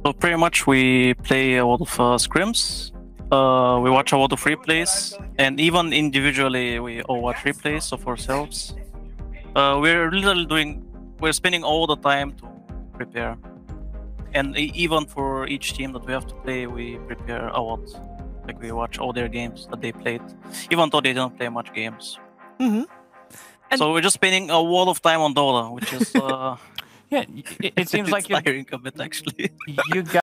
So pretty much we play a lot of scrims. We watch a lot of replays, and even individually we all watch replays of ourselves. We're spending all the time to prepare, and even for each team that we have to play, we prepare a lot. Like we watch all their games that they played, even though they don't play much games. Mm-hmm. So we're just spending a lot of time on Dota, which is yeah, it seems like tiring a bit actually. you got